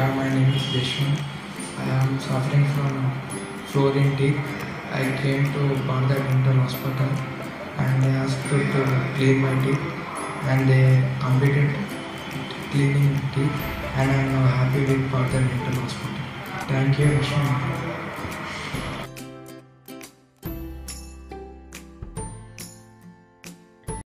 Yeah, my name is Deshmukh. I am suffering from fluorine teeth. I came to Partha Dental Hospital and they asked to clean my teeth and they completed cleaning teeth and I am now happy with Partha Dental Hospital. Thank you, Deshmukh.